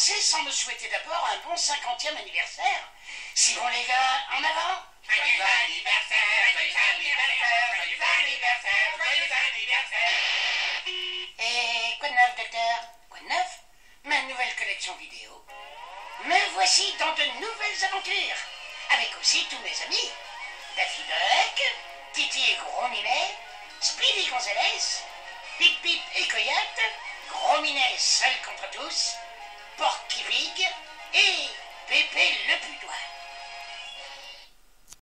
commencer sans me souhaiter d'abord un bon 50e anniversaire? C'est bon les gars, en avant! Joyeux anniversaire, joyeux anniversaire, joyeux anniversaire, joyeux anniversaire. Et quoi de neuf, docteur? Quoi de neuf? Ma nouvelle collection vidéo. Me voici dans de nouvelles aventures, avec aussi tous mes amis. Daffy Duck, Titi et Gros Minet, Speedy Gonzales, Bip Bip et Coyote, Gros Minet seul contre tous, Porky Pig et Pépé le Putois.